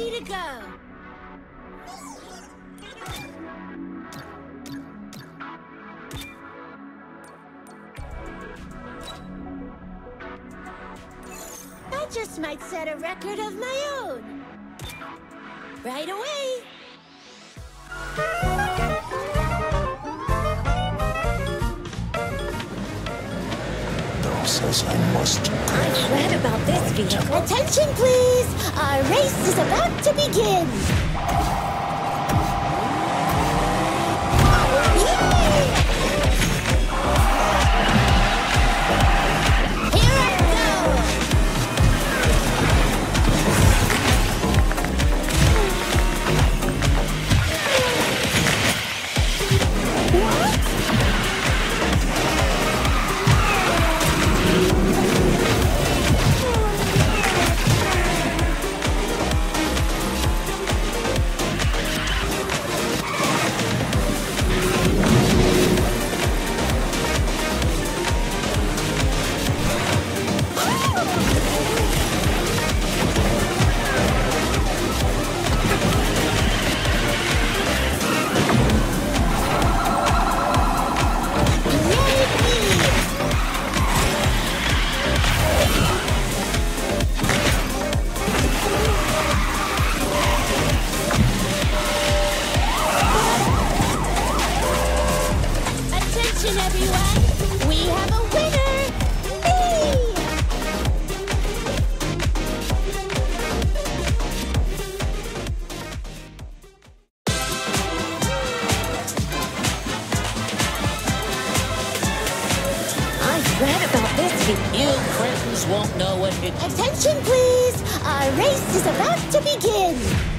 ready to go. I just might set a record of my own. Right away. Says I must. I've read about this vehicle. Attention, please! Our race is about to begin. Everyone, we have a winner! Me! I've read about this. You cretins won't know what it is. Attention, please! Our race is about to begin!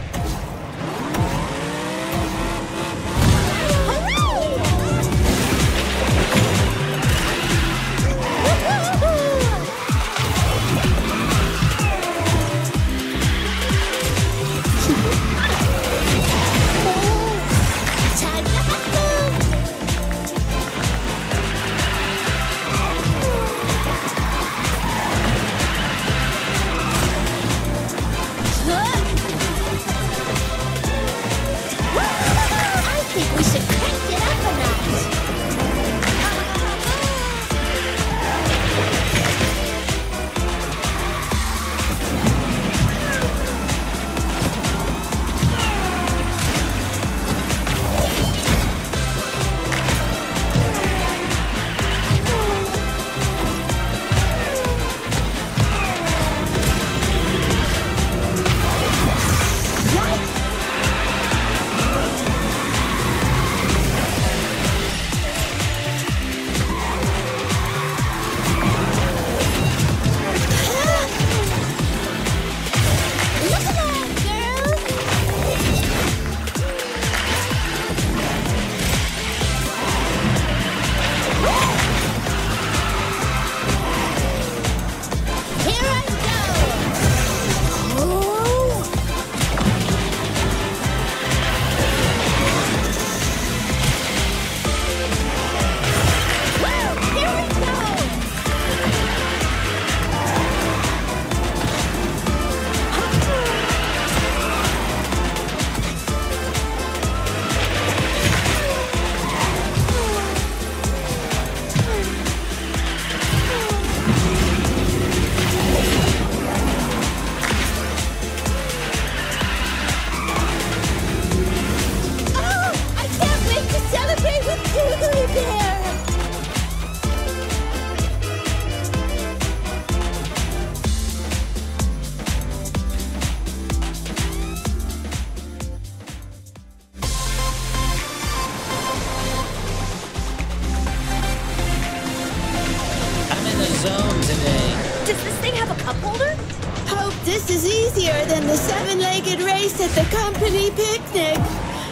This is easier than the seven-legged race at the company picnic.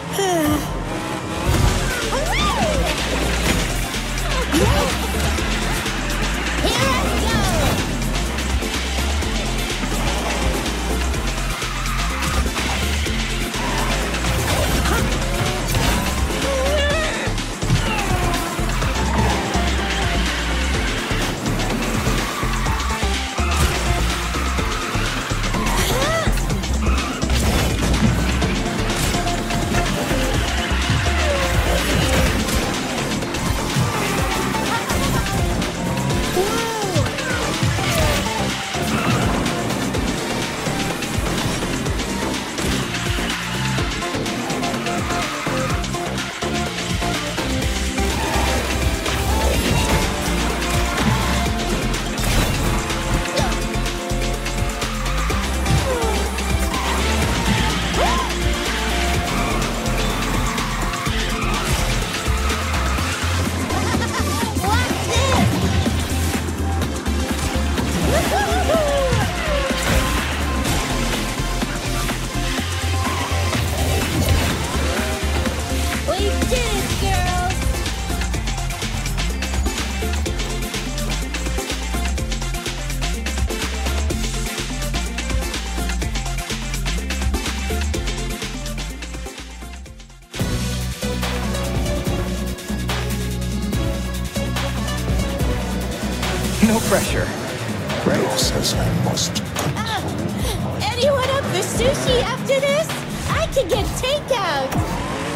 Here I go! pressure. Ralph says I must. Anyone up for sushi after this? I can get takeout.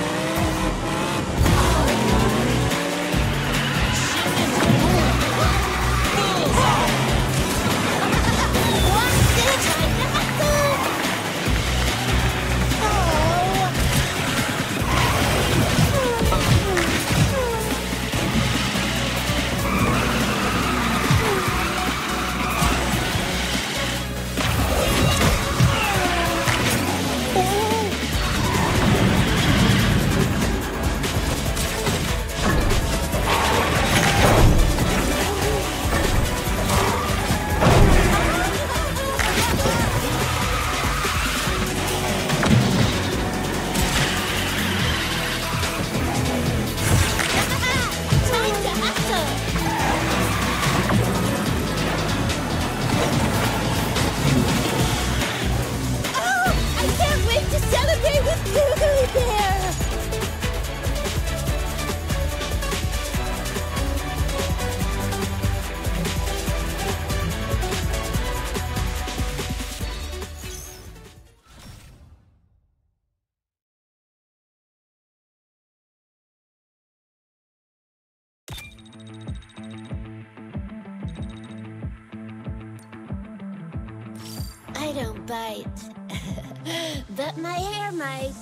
I don't bite, but my hair might.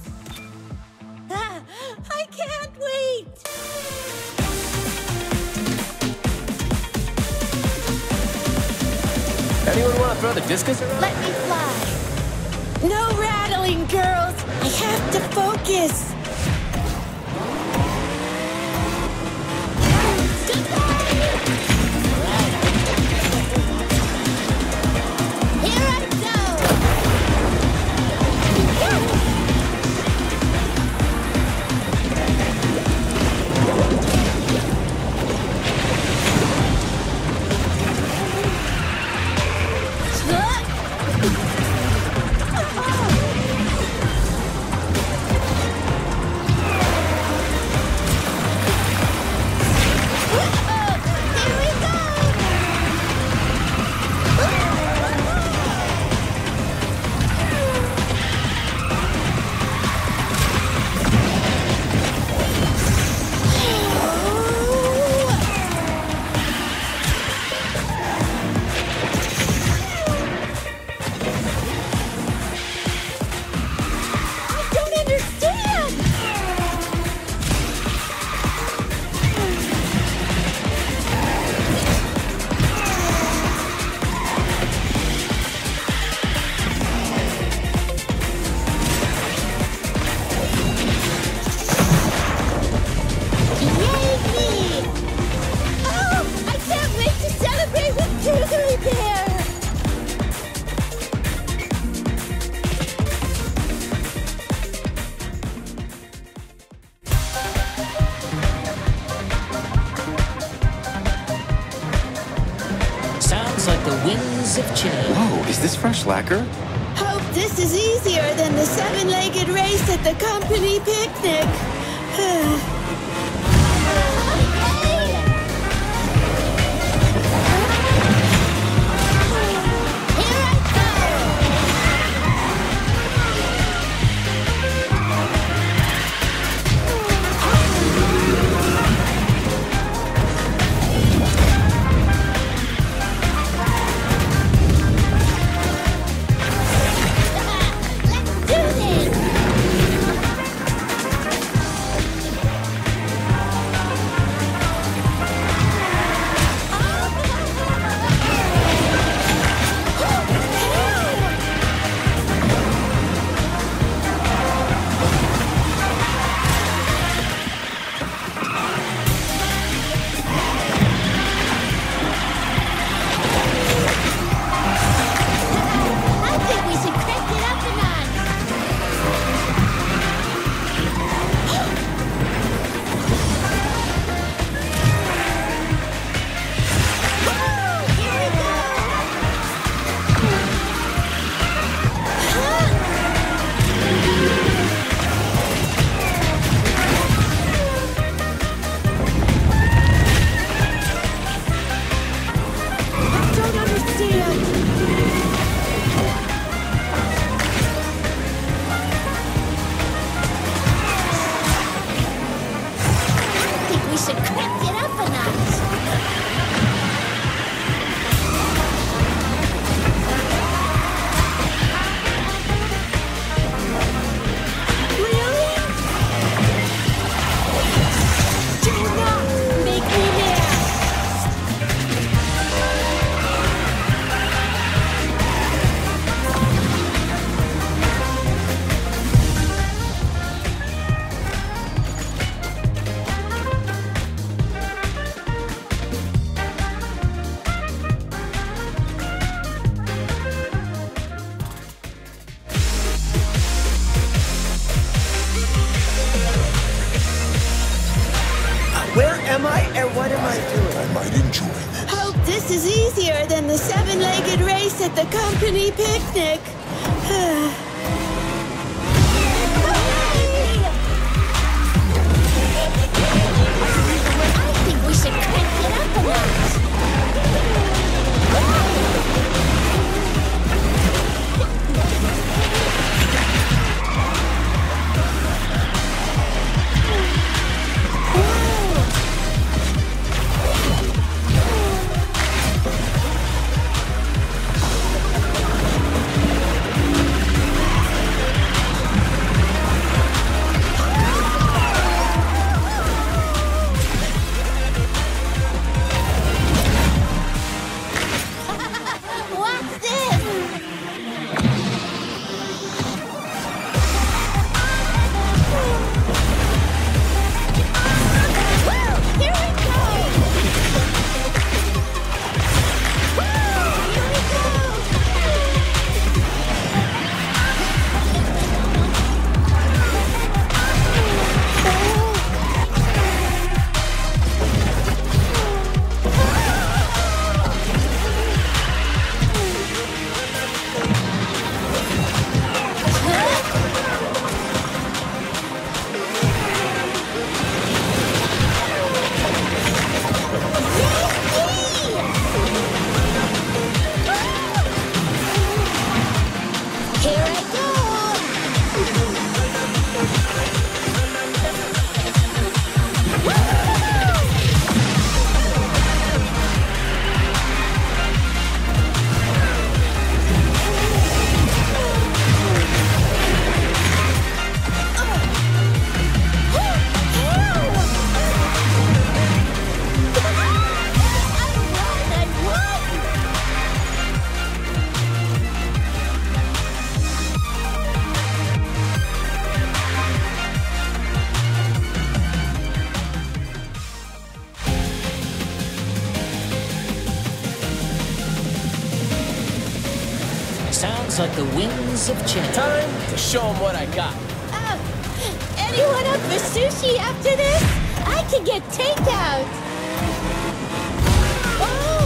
I can't wait! Anyone want to throw the discus around? Let me fly. No rattling, girls. I have to focus. Whoa, is this fresh lacquer? Hope this is easier than the seven-legged race at the company picnic. I might enjoy this. Hope this is easier than the seven-legged race at the company picnic. I think we should crank it up a notch. What's this? Woo! Here we go! Woo! Here we go! Here I go! I won! Sounds like the wings of change. Time to show them what I got. Anyone up for sushi after this? I can get takeout. Oh!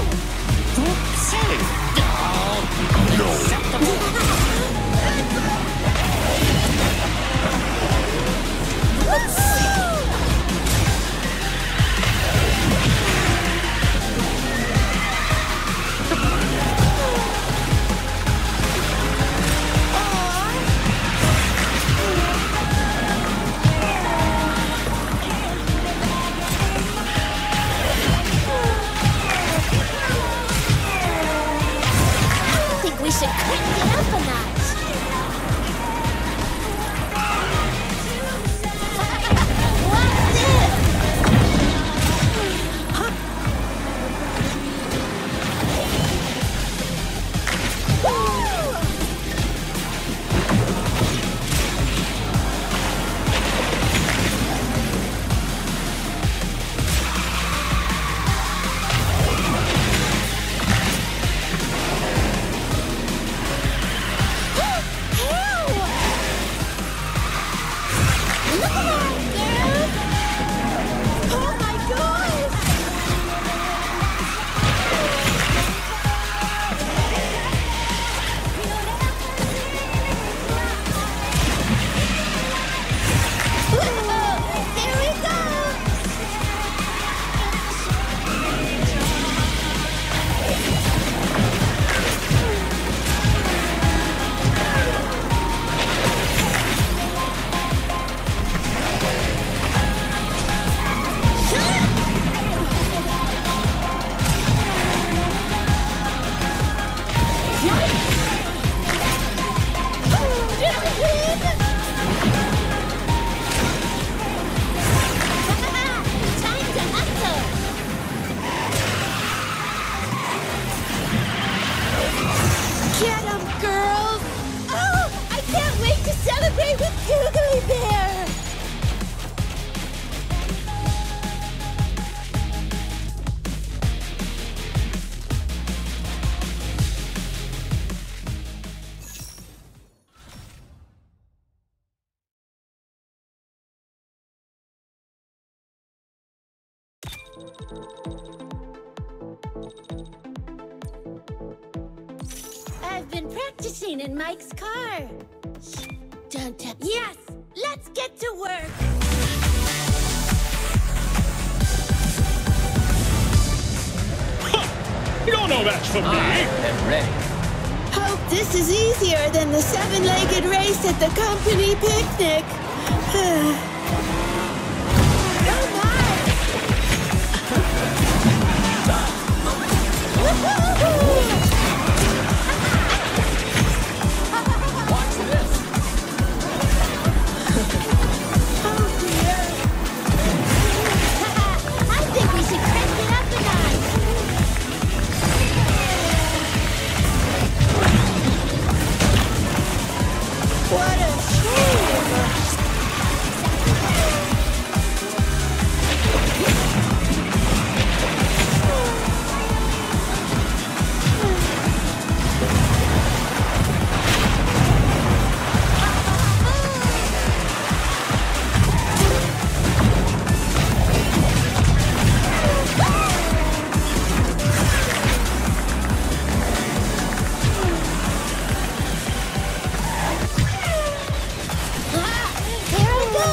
I think we should crank it up a notch. What's this? Woo! Look at that, girl! Oh my gosh! Whoa! There we go! Did I win? Time to hustle! Get 'em, girls! Oh, I can't wait to celebrate with Googly Bear! I've been practicing in Mike's car. Shh, don't touch. Yes, let's get to work. You're no match for me! I am ready. Hope this is easier than the seven-legged race at the company picnic. Oh my! Watch this. Oh dear! I think we should crank it up a notch. What a shame! Here I go!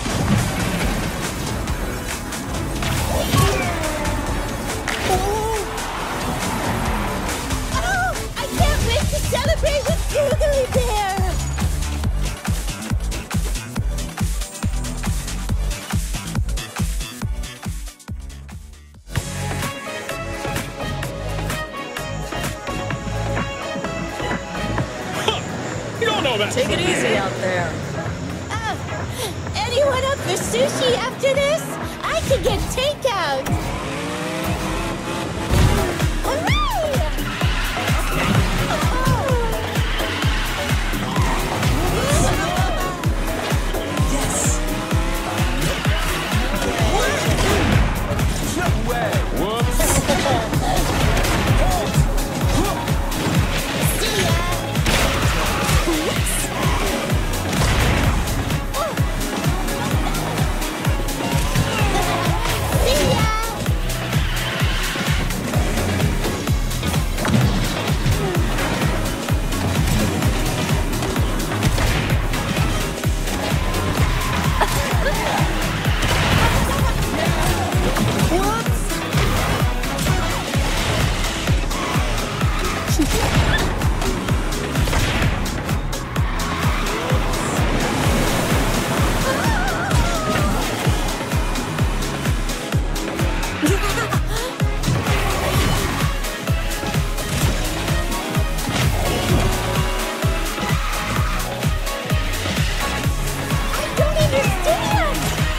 Oh, I can't wait to celebrate with Googly Bear! You're no match Take for it me! easy out there. Anyone up for sushi after this? I could get takeout! Hooray! No way. Whoops! See ya! See ya! I don't understand!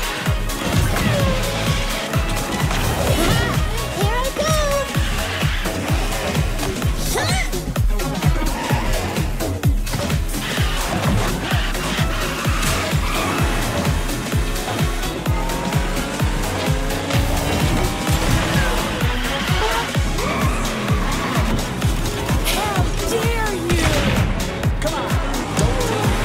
Here I go! How dare you! Come on.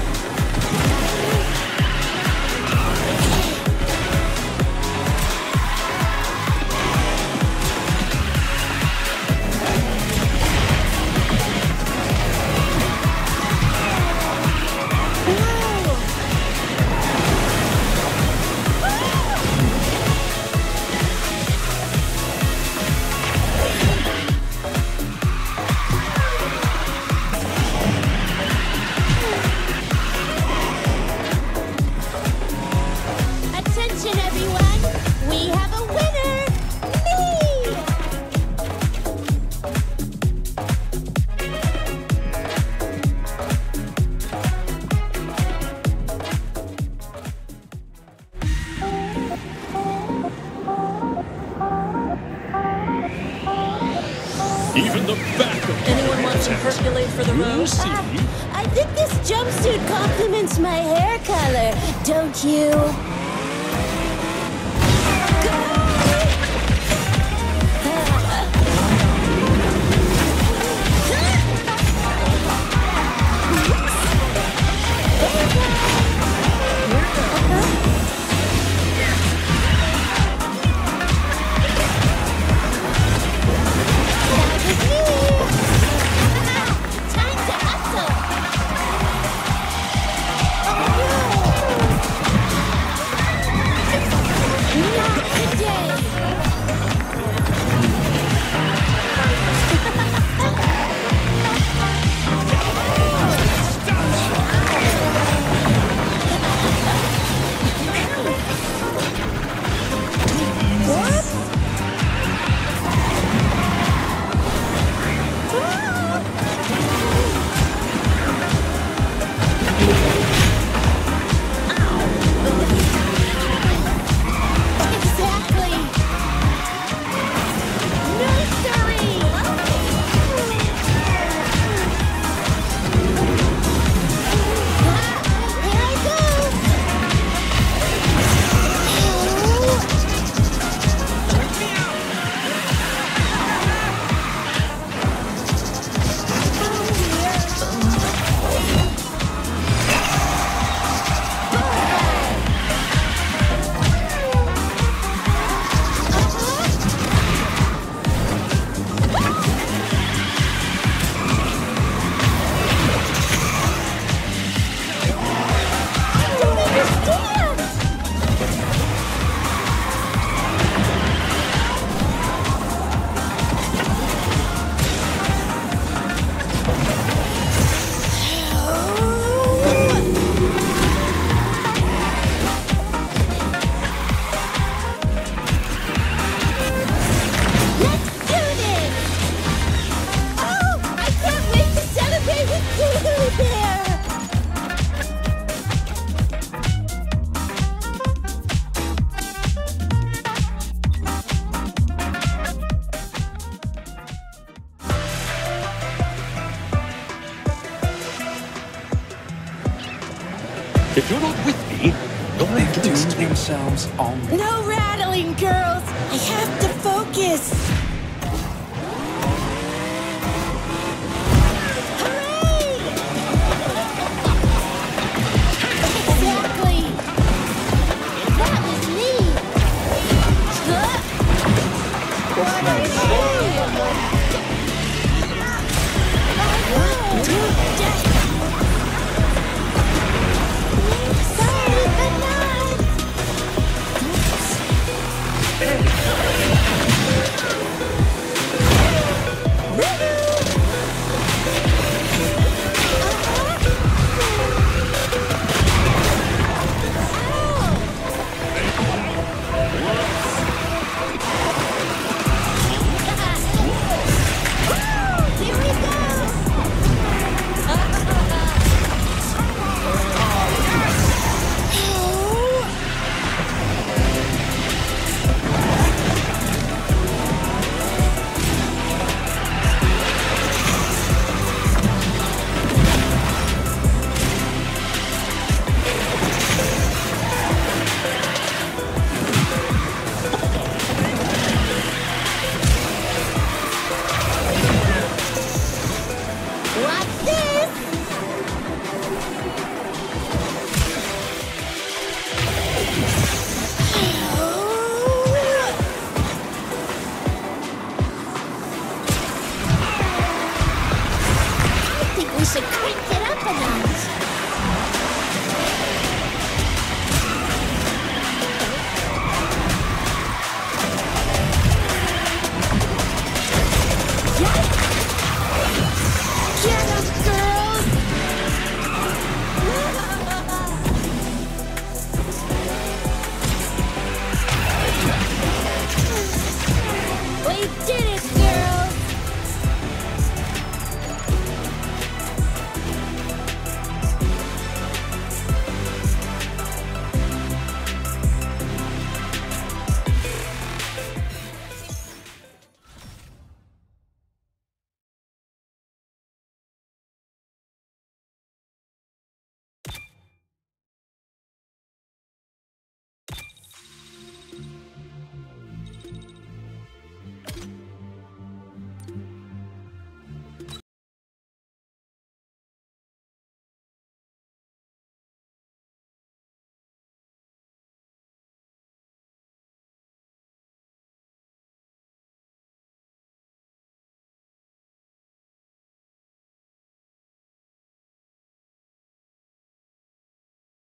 Attention, everyone! We have a winner! Me! Even the back of Anyone want to percolate for the You'll road? see. I think this jumpsuit complements my hair color, don't you? If you're not with me, you're They've against doomed me. themselves already. No rattling, girls! I have to focus! Hooray! Exactly! That was neat! Huh? Sorry, but not! Here we go! What's this? I think we should crank it up a notch.